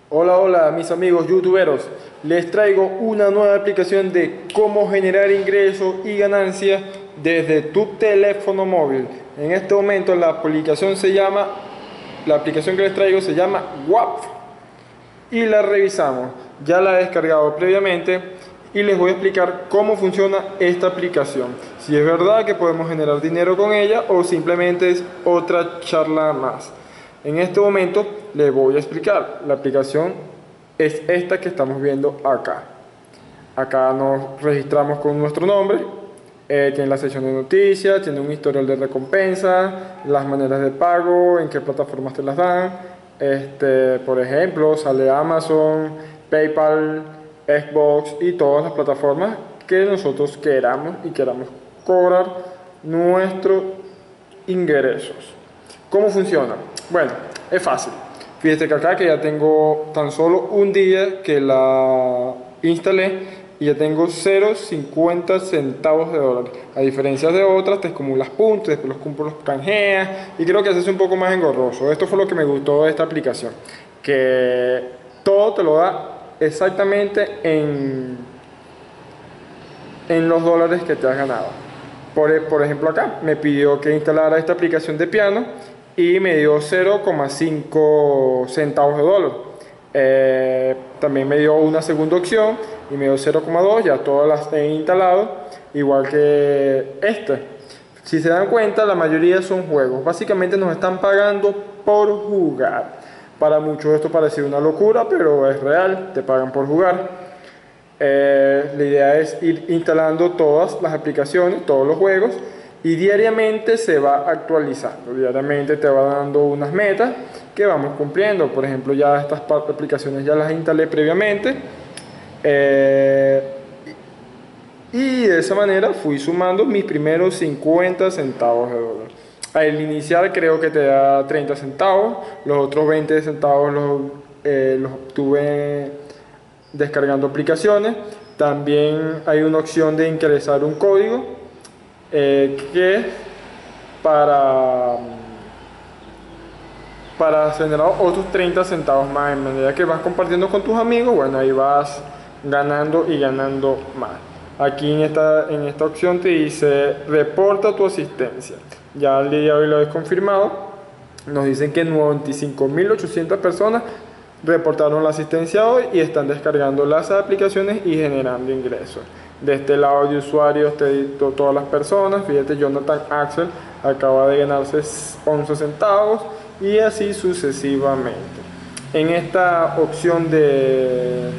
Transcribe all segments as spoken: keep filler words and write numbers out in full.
Hola, hola mis amigos youtuberos, les traigo una nueva aplicación de cómo generar ingresos y ganancias desde tu teléfono móvil. En este momento la aplicación se llama, la aplicación que les traigo se llama WAP y la revisamos. Ya la he descargado previamente y les voy a explicar cómo funciona esta aplicación. Si es verdad que podemos generar dinero con ella o simplemente es otra charla más. En este momento les voy a explicar. La aplicación es esta que estamos viendo acá. Acá nos registramos con nuestro nombre. Eh, tiene la sección de noticias, tiene un historial de recompensa, las maneras de pago, en qué plataformas te las dan. Este, por ejemplo, sale Amazon, PayPal, Xbox y todas las plataformas que nosotros queramos y queramos cobrar nuestros ingresos. ¿Cómo funciona? Bueno, es fácil. Fíjate que acá que ya tengo tan solo un día que la instalé y ya tengo cero coma cincuenta centavos de dólar. A diferencia de otras, te acumulas puntos, después los puntos los canjeas y creo que haces un poco más engorroso. Esto fue lo que me gustó de esta aplicación, que todo te lo da exactamente en, en los dólares que te has ganado. Por, por ejemplo acá me pidió que instalara esta aplicación de piano y me dio cero coma cinco centavos de dólar. Eh, también me dio una segunda opción y me dio cero coma dos, ya todas las he instalado, igual que este. Si se dan cuenta, la mayoría son juegos. Básicamente nos están pagando por jugar. Para muchos esto parece una locura, pero es real, te pagan por jugar. Eh, la idea es ir instalando todas las aplicaciones, todos los juegos, y diariamente se va actualizando. Diariamente te va dando unas metas que vamos cumpliendo. Por ejemplo, ya estas aplicaciones ya las instalé previamente. Eh, y de esa manera fui sumando mis primeros cincuenta centavos de dólar. Al iniciar creo que te da treinta centavos, los otros veinte centavos los, eh, los obtuve descargando aplicaciones. También hay una opción de ingresar un código eh, que para para generar otros treinta centavos más. En medida que vas compartiendo con tus amigos, bueno, ahí vas ganando y ganando más. Aquí en esta, en esta opción te dice reporta tu asistencia. Ya el día de hoy lo he confirmado. Nos dicen que noventa y cinco mil ochocientas personas reportaron la asistencia hoy y están descargando las aplicaciones y generando ingresos. De este lado de usuarios te dicto todas las personas. Fíjate, Jonathan Axel acaba de ganarse once centavos y así sucesivamente. En esta opción de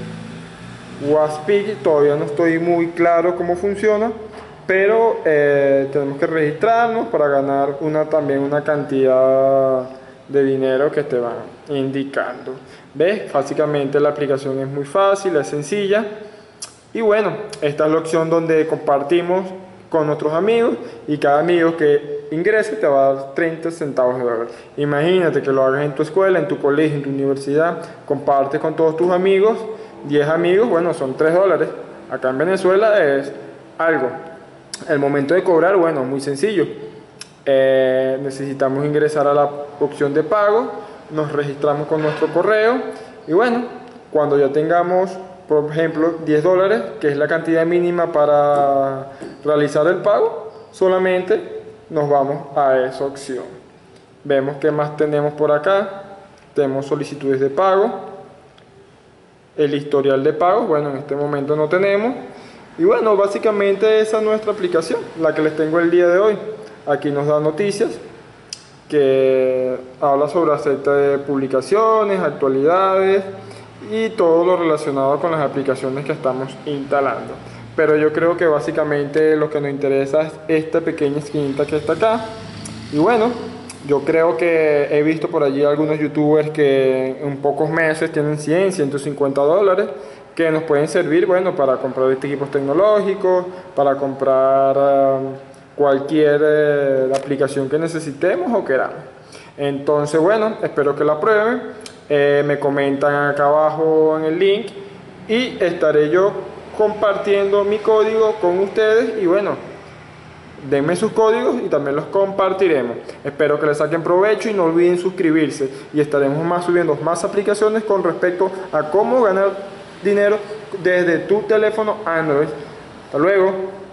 Waspig todavía no estoy muy claro cómo funciona, pero eh, tenemos que registrarnos para ganar una, también una cantidad de dinero que te van indicando. ¿Ves? Básicamente la aplicación es muy fácil, es sencilla. Y bueno, esta es la opción donde compartimos con nuestros amigos y cada amigo que ingrese te va a dar treinta centavos de dólar. Imagínate que lo hagas en tu escuela, en tu colegio, en tu universidad, compartes con todos tus amigos, diez amigos, bueno, son tres dólares. Acá en Venezuela es algo. El momento de cobrar, bueno, muy sencillo. Eh, necesitamos ingresar a la opción de pago, nos registramos con nuestro correo y bueno, cuando ya tengamos, por ejemplo, diez dólares, que es la cantidad mínima para realizar el pago, solamente nos vamos a esa opción. Vemos qué más tenemos por acá. Tenemos solicitudes de pago, el historial de pago, bueno, en este momento no tenemos. Y bueno, básicamente esa es nuestra aplicación, la que les tengo el día de hoy. Aquí nos da noticias que habla sobre acerca de publicaciones, actualidades y todo lo relacionado con las aplicaciones que estamos instalando. Pero yo creo que básicamente lo que nos interesa es esta pequeña esquinita que está acá. Y bueno, yo creo que he visto por allí algunos youtubers que en pocos meses tienen cien, ciento cincuenta dólares que nos pueden servir, bueno, para comprar equipos tecnológicos, para comprar um, cualquier eh, aplicación que necesitemos o queramos. Entonces, bueno, espero que la prueben. Eh, me comentan acá abajo en el link y estaré yo compartiendo mi código con ustedes y bueno, Denme sus códigos y también los compartiremos. Espero que les saquen provecho y no olviden suscribirse. Y estaremos más subiendo más aplicaciones con respecto a cómo ganar dinero desde tu teléfono Android. Hasta luego.